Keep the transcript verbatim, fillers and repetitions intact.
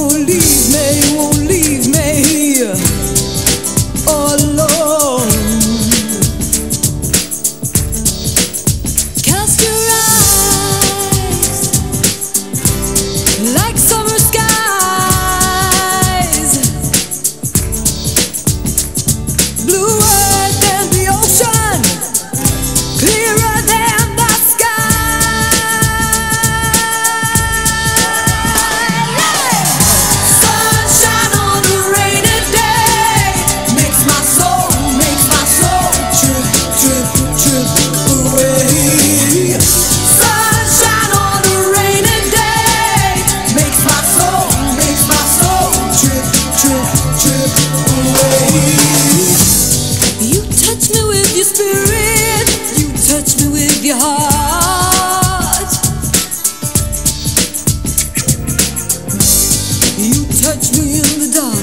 won't leave me, you won't leave me here all alone. Cast your eyes like summer skies, bluer than the ocean, clearer than the sky. Sunshine on a rainy day makes my soul, makes my soul trip, trip, trip away. Sunshine on a rainy day makes my soul, makes my soul trip, trip, trip away. You touch me with your spirit, you touch me with your heart. You touch me in the dark.